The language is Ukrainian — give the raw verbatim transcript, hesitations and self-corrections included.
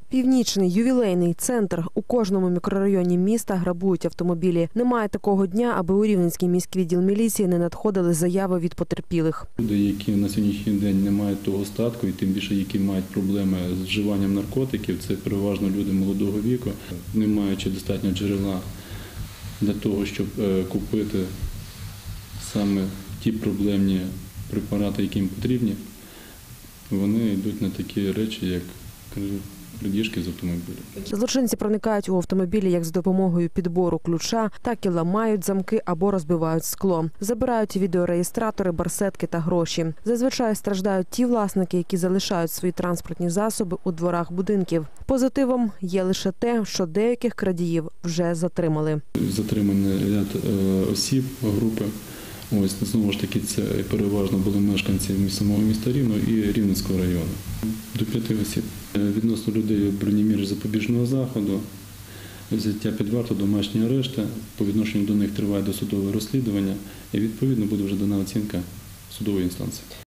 Північний ювілейний центр. У кожному мікрорайоні міста грабують автомобілі. Немає такого дня, аби у Рівненський міський відділ міліції не надходили заяви від потерпілих. Люди, які на сьогоднішній день не мають того статку, і тим більше, які мають проблеми з вживанням наркотиків, це переважно люди молодого віку, не маючи достатньо джерела для того, щоб купити саме ті проблемні препарати, які їм потрібні, вони йдуть на такі речі, як крадіжки з автомобіля. Злочинці проникають у автомобілі як з допомогою підбору ключа, так і ламають замки або розбивають скло. Забирають відеореєстратори, барсетки та гроші. Зазвичай страждають ті власники, які залишають свої транспортні засоби у дворах будинків. Позитивом є лише те, що деяких крадіїв вже затримали. Затриманий ряд осіб групи. Ось, знову ж таки, це переважно були мешканці самого міста Рівного і Рівненського району. До п'яти осіб. Відносно людей обрані міри запобіжного заходу, взяття під варту, домашні арешти, по відношенню до них триває досудове розслідування і відповідно буде вже дана оцінка судової інстанції.